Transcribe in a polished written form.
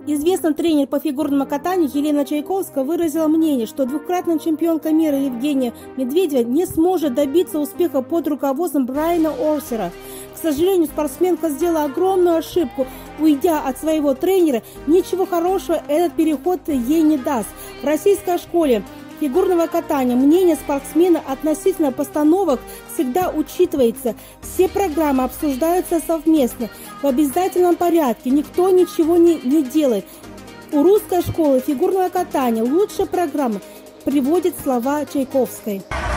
Известный тренер по фигурному катанию Елена Чайковская выразила мнение, что двукратная чемпионка мира Евгения Медведева не сможет добиться успеха под руководством Брайана Орсера. К сожалению, спортсменка сделала огромную ошибку, уйдя от своего тренера. Ничего хорошего этот переход ей не даст. В российской школе фигурного катания мнение спортсмена относительно постановок всегда учитывается. Все программы обсуждаются совместно, в обязательном порядке, никто ничего не делает. У русской школы фигурного катания лучшая программа, приводит слова Чайковской.